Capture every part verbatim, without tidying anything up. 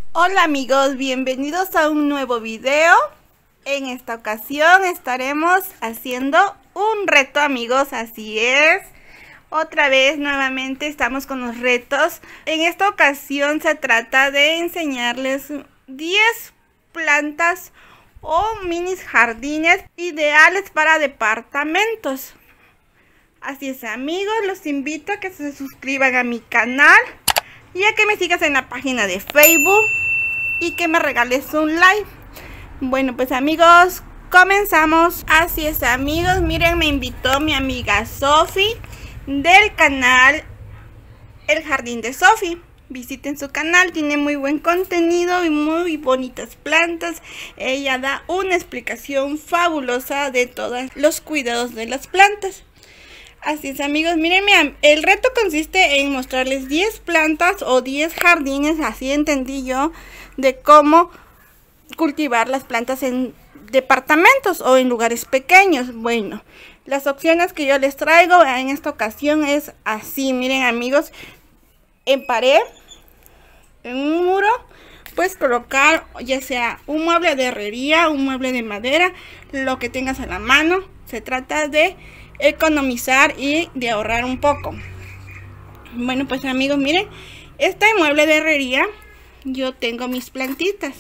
Hola amigos, bienvenidos a un nuevo video. En esta ocasión estaremos haciendo un reto, amigos, así es. Otra vez, nuevamente estamos con los retos. En esta ocasión se trata de enseñarles diez plantas o mini jardines ideales para departamentos. Así es, amigos, los invito a que se suscriban a mi canal y a que me sigas en la página de Facebook y que me regales un like. Bueno, pues amigos, comenzamos. Así es, amigos, miren, me invitó mi amiga Sofi del canal El Jardín de Sofi. Visiten su canal, tiene muy buen contenido y muy bonitas plantas. Ella da una explicación fabulosa de todos los cuidados de las plantas. Así es, amigos, miren, el reto consiste en mostrarles diez plantas o diez jardines, así entendí yo, de cómo cultivar las plantas en departamentos o en lugares pequeños. Bueno, las opciones que yo les traigo en esta ocasión es así, miren, amigos, en pared, en un muro, puedes colocar ya sea un mueble de herrería, un mueble de madera, lo que tengas a la mano. Se trata de economizar y de ahorrar un poco. Bueno, pues amigos, miren, este mueble de herrería, yo tengo mis plantitas.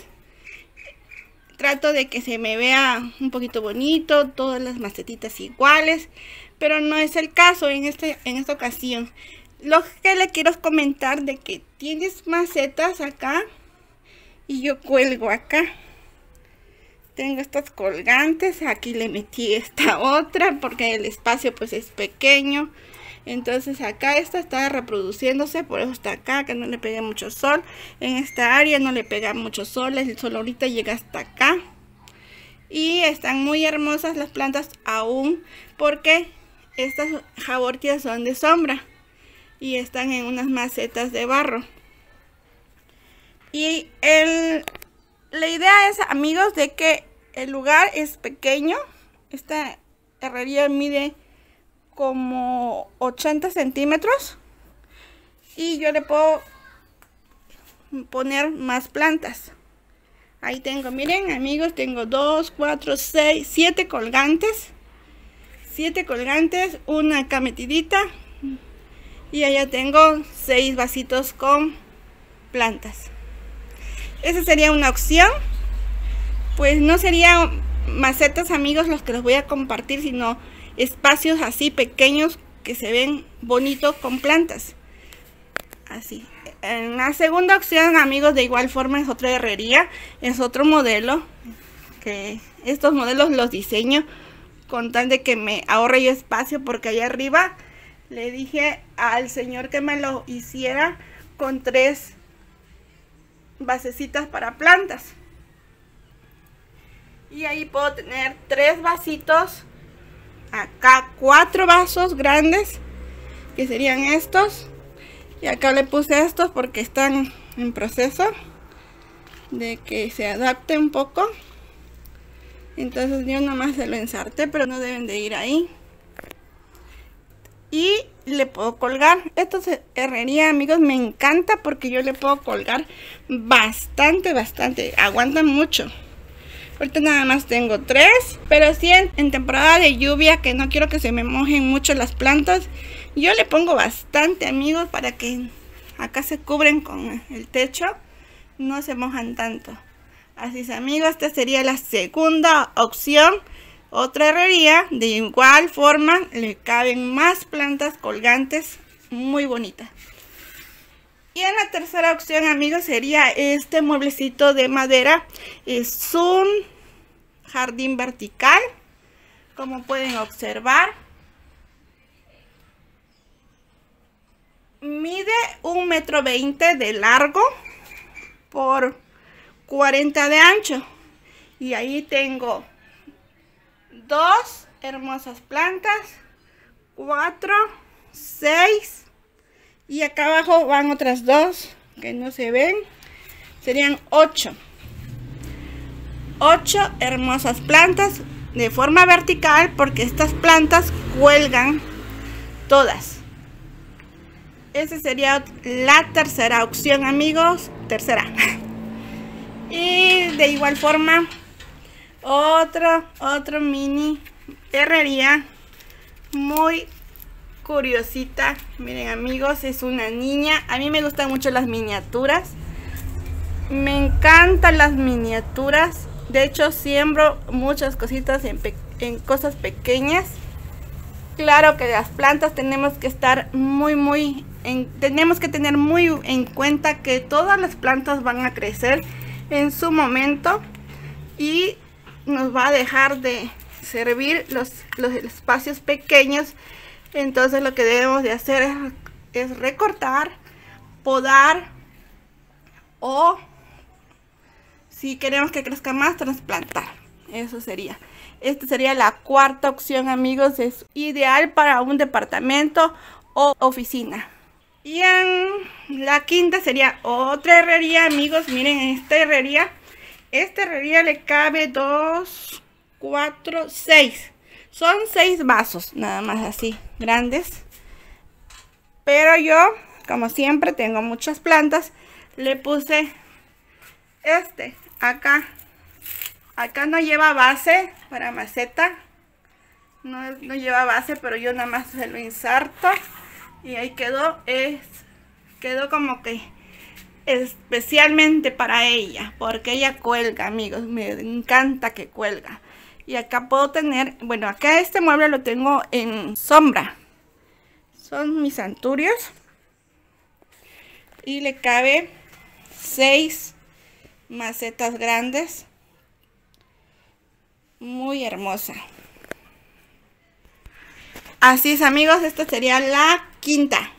Trato de que se me vea un poquito bonito, todas las macetitas iguales, pero no es el caso en, este, en esta ocasión. Lo que le quiero comentar de que tienes macetas acá y yo cuelgo acá. Tengo estas colgantes, aquí le metí esta otra porque el espacio pues es pequeño. Entonces acá esta está reproduciéndose, por eso está acá, que no le pegue mucho sol. En esta área no le pega mucho sol, el sol ahorita llega hasta acá. Y están muy hermosas las plantas aún porque estas jabortias son de sombra y están en unas macetas de barro. Y el, la idea es, amigos, de que el lugar es pequeño. Esta herrería mide como ochenta centímetros y yo le puedo poner más plantas. Ahí tengo, miren, amigos, tengo dos, cuatro, seis, siete colgantes. siete colgantes, una acá metidita. Y allá tengo seis vasitos con plantas. Esa sería una opción. Pues no serían macetas, amigos, los que les voy a compartir, sino espacios así pequeños que se ven bonitos con plantas. Así. En la segunda opción, amigos, de igual forma es otra herrería, es otro modelo. Que estos modelos los diseño con tal de que me ahorre yo espacio, porque allá arriba le dije al señor que me lo hiciera con tres basecitas para plantas. Y ahí puedo tener tres vasitos. Acá cuatro vasos grandes, que serían estos. Y acá le puse estos porque están en proceso de que se adapte un poco. Entonces yo nomás se lo ensarté, pero no deben de ir ahí. Y le puedo colgar. Esto es herrería, amigos, me encanta porque yo le puedo colgar bastante, bastante. Aguantan mucho. Ahorita nada más tengo tres, pero sí en, en temporada de lluvia, que no quiero que se me mojen mucho las plantas, yo le pongo bastante, amigos, para que acá se cubren con el techo, no se mojan tanto. Así es, amigos, esta sería la segunda opción. Otra herrería, de igual forma, le caben más plantas colgantes muy bonitas. Y en la tercera opción, amigos, sería este mueblecito de madera. Es un jardín vertical, como pueden observar. Mide un metro veinte de largo por cuarenta de ancho. Y ahí tengo dos hermosas plantas, cuatro, seis. Y acá abajo van otras dos que no se ven. Serían ocho. Ocho hermosas plantas de forma vertical, porque estas plantas cuelgan todas. Esa sería la tercera opción, amigos. Tercera. Y de igual forma, otro, otro mini herrería muy curiosita. Miren amigos, es una niña. A mí me gustan mucho las miniaturas. Me encantan las miniaturas. De hecho, siembro muchas cositas en, en cosas pequeñas. Claro que las plantas tenemos que estar muy, muy... En, tenemos que tener muy en cuenta que todas las plantas van a crecer en su momento. Y nos va a dejar de servir los, los espacios pequeños. Entonces lo que debemos de hacer es, es recortar, podar o... si queremos que crezca más, trasplantar. Eso sería. Esta sería la cuarta opción, amigos. Es ideal para un departamento o oficina. Y en la quinta sería otra herrería, amigos. Miren, esta herrería. Esta herrería le cabe dos, cuatro, seis. Son seis vasos, nada más así, grandes. Pero yo, como siempre, tengo muchas plantas. Le puse este. Acá, acá no lleva base para maceta, no, no lleva base, pero yo nada más se lo inserto y ahí quedó, es, quedó como que especialmente para ella, porque ella cuelga, amigos, me encanta que cuelga. Y acá puedo tener, bueno, acá este mueble lo tengo en sombra, son mis anturios y le cabe seis macetas grandes, muy hermosa. Así es, amigos, esta sería la quinta.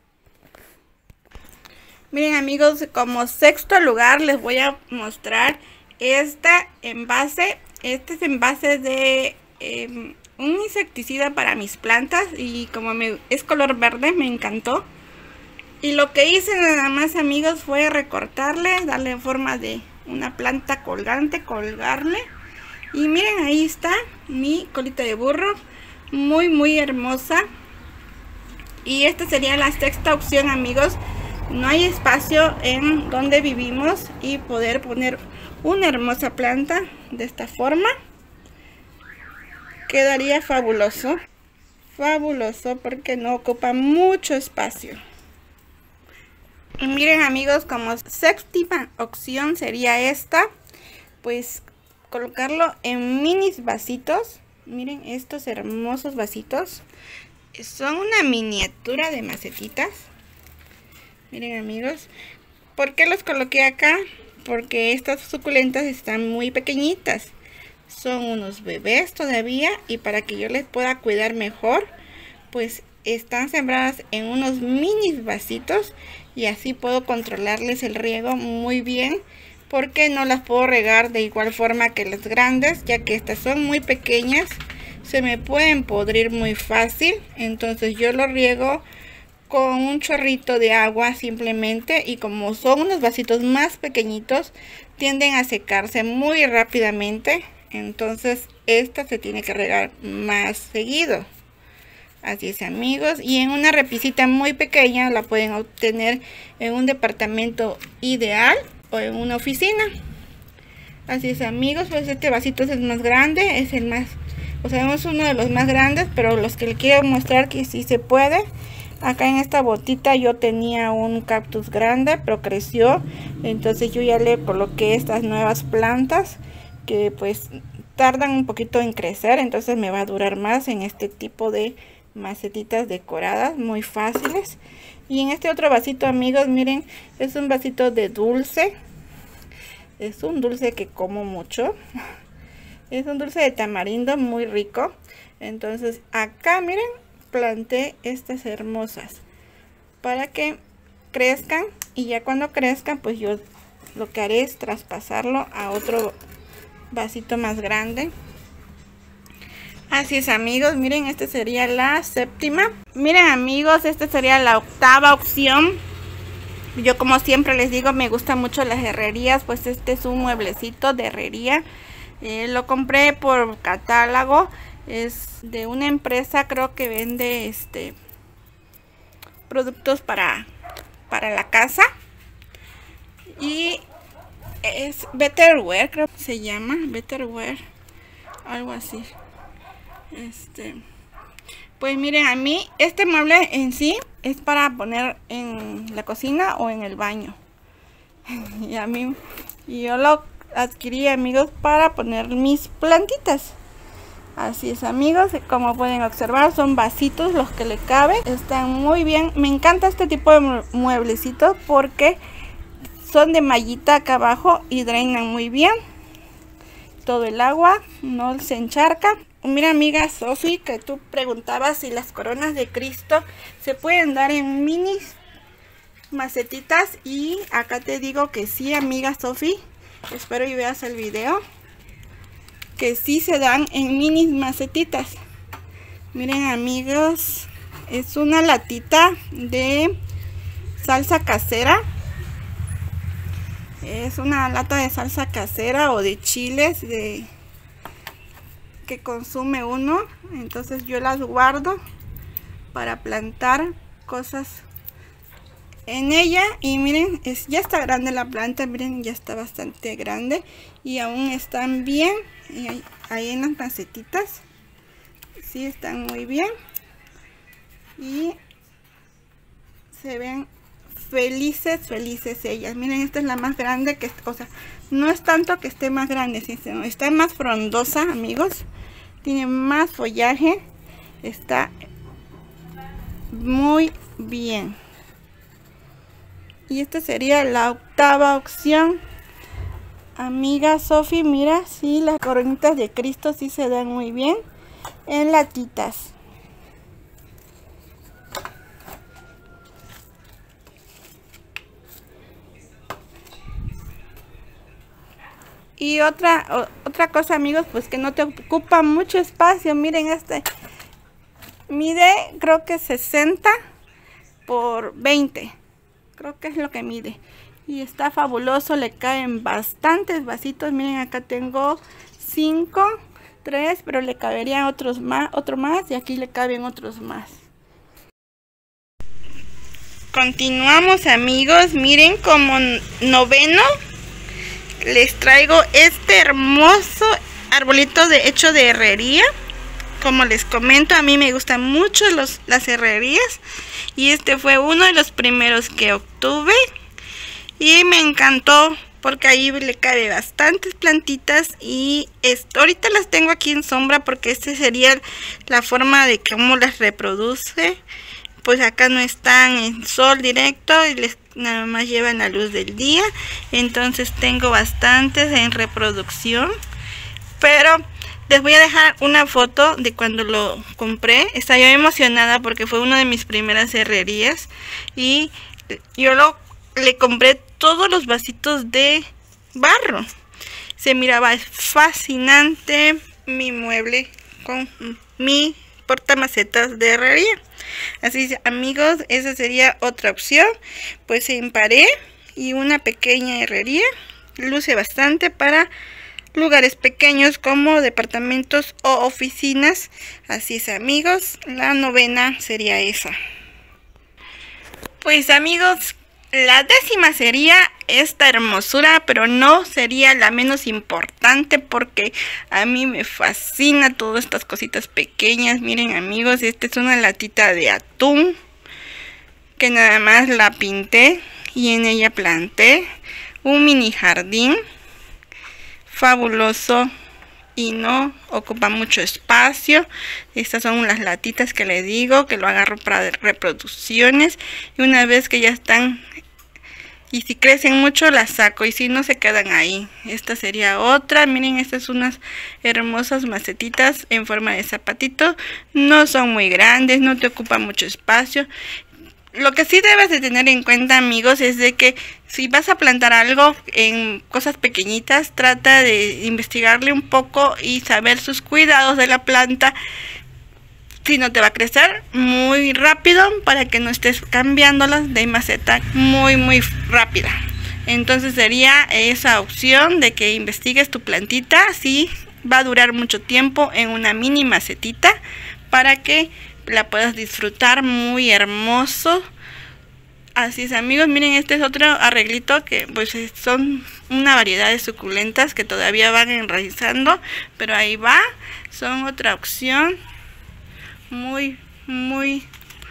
Miren, amigos, como sexto lugar les voy a mostrar esta envase. Este es envase de eh, un insecticida para mis plantas y como me, es color verde, me encantó. Y lo que hice nada más, amigos, fue recortarle, darle forma de una planta colgante, colgarle. Y miren, ahí está mi colita de burro, muy muy hermosa. Y esta sería la sexta opción, amigos. No hay espacio en donde vivimos y poder poner una hermosa planta de esta forma quedaría fabuloso. Fabuloso porque no ocupa mucho espacio. Y miren, amigos, como séptima opción sería esta, pues colocarlo en minis vasitos. Miren estos hermosos vasitos, son una miniatura de macetitas. Miren, amigos, ¿por qué los coloqué acá? Porque estas suculentas están muy pequeñitas, son unos bebés todavía, y para que yo les pueda cuidar mejor, pues están sembradas en unos minis vasitos. Y así puedo controlarles el riego muy bien, porque no las puedo regar de igual forma que las grandes, ya que estas son muy pequeñas, se me pueden podrir muy fácil. Entonces yo lo riego con un chorrito de agua simplemente, y como son unos vasitos más pequeñitos, tienden a secarse muy rápidamente. Entonces esta se tiene que regar más seguido. Así es, amigos, y en una repisita muy pequeña la pueden obtener en un departamento ideal o en una oficina. Así es, amigos, pues este vasito es el más grande, es el más, o sea, es uno de los más grandes, pero los que les quiero mostrar que sí se puede. Acá en esta botita yo tenía un cactus grande, pero creció, entonces yo ya le coloqué estas nuevas plantas que pues tardan un poquito en crecer, entonces me va a durar más en este tipo de macetitas decoradas muy fáciles. Y en este otro vasito, amigos, miren, es un vasito de dulce, es un dulce que como mucho, es un dulce de tamarindo muy rico. Entonces acá miren, planté estas hermosas para que crezcan, y ya cuando crezcan pues yo lo que haré es traspasarlo a otro vasito más grande. Así es, amigos, miren, esta sería la séptima. Miren, amigos, esta sería la octava opción. Yo, como siempre les digo, me gustan mucho las herrerías, pues este es un mueblecito de herrería. Eh, lo compré por catálogo, es de una empresa, creo que vende este productos para, para la casa. Y es Betterware, creo que se llama Betterware, algo así. Este, pues miren, a mí este mueble en sí es para poner en la cocina o en el baño. Y a mí, yo lo adquirí, amigos, para poner mis plantitas. Así es, amigos, como pueden observar, son vasitos los que le caben. Están muy bien. Me encanta este tipo de mueblecitos porque son de mallita acá abajo y drenan muy bien todo el agua, no se encharca. Mira, amiga Sofi, que tú preguntabas si las coronas de Cristo se pueden dar en mini macetitas, y acá te digo que sí, amiga Sofi. Espero y veas el video, que sí se dan en mini macetitas. Miren, amigos, es una latita de salsa casera. Es una lata de salsa casera o de chiles de que consume uno. Entonces yo las guardo para plantar cosas en ella. Y miren, es, ya está grande la planta. Miren, ya está bastante grande y aún están bien. Y ahí, ahí en las macetitas sí están muy bien y se ven felices, felices ellas. Miren, esta es la más grande, que, o sea, no es tanto que esté más grande, sino está más frondosa, amigos. Tiene más follaje, está muy bien. Y esta sería la octava opción, amiga Sofi. Mira, sí, las coronitas de Cristo sí se dan muy bien en latitas. Y otra o, otra cosa, amigos, pues que no te ocupa mucho espacio. Miren, este mide, creo que sesenta por veinte, creo que es lo que mide, y está fabuloso. Le caen bastantes vasitos. Miren, acá tengo cinco, tres, pero le caberían otros más, otro más, y aquí le caben otros más. Continuamos, amigos. Miren, como noveno les traigo este hermoso arbolito de hecho de herrería. Como les comento, a mí me gustan mucho los, las herrerías, y este fue uno de los primeros que obtuve y me encantó porque ahí le cabe bastantes plantitas. Y esto, ahorita las tengo aquí en sombra porque esta sería la forma de cómo las reproduce. Pues acá no están en sol directo y les nada más llevan la luz del día. Entonces tengo bastantes en reproducción, pero les voy a dejar una foto de cuando lo compré. Estaba yo emocionada porque fue una de mis primeras herrerías, y yo lo, le compré todos los vasitos de barro. Se miraba fascinante mi mueble con mi portamacetas de herrería. Así, amigos, esa sería otra opción. Pues en pared y una pequeña herrería. Luce bastante para lugares pequeños como departamentos o oficinas. Así es, amigos, la novena sería esa. Pues, amigos, la décima sería esta hermosura, pero no sería la menos importante porque a mí me fascina todas estas cositas pequeñas. Miren, amigos, esta es una latita de atún que nada más la pinté y en ella planté un mini jardín fabuloso y no ocupa mucho espacio. Estas son las latitas que le digo que lo agarro para reproducciones, y una vez que ya están y si crecen mucho las saco, y si no se quedan ahí. Esta sería otra. Miren, estas son unas hermosas macetitas en forma de zapatito. No son muy grandes, no te ocupa mucho espacio. Lo que sí debes de tener en cuenta, amigos, es de que si vas a plantar algo en cosas pequeñitas, trata de investigarle un poco y saber sus cuidados de la planta. Si no te va a crecer muy rápido, para que no estés cambiándolas de maceta muy muy rápida. Entonces sería esa opción de que investigues tu plantita, si va a durar mucho tiempo en una mini macetita, para que la puedas disfrutar muy hermoso Así es, amigos, miren, este es otro arreglito que pues son una variedad de suculentas que todavía van enraizando, pero ahí va, son otra opción. Muy, muy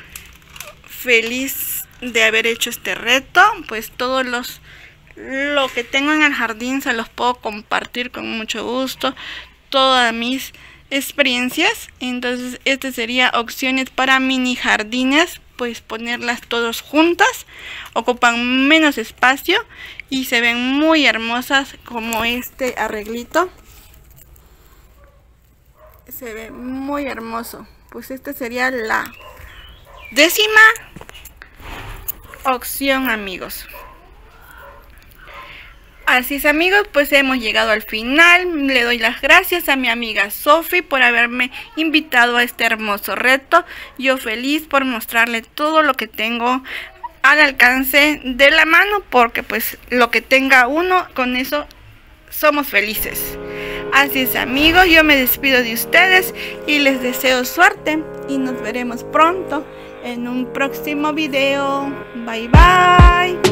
feliz de haber hecho este reto, pues todos los lo que tengo en el jardín se los puedo compartir con mucho gusto, todas mis experiencias. Entonces este sería opciones para mini jardines, pues ponerlas todos juntas, ocupan menos espacio y se ven muy hermosas, como este arreglito se ve muy hermoso. Pues esta sería la décima opción, amigos. Así es, amigos, pues hemos llegado al final. Le doy las gracias a mi amiga Sophie por haberme invitado a este hermoso reto. Yo feliz por mostrarle todo lo que tengo al alcance de la mano, porque pues lo que tenga uno, con eso somos felices. Así es, amigos, yo me despido de ustedes y les deseo suerte y nos veremos pronto en un próximo video. Bye bye.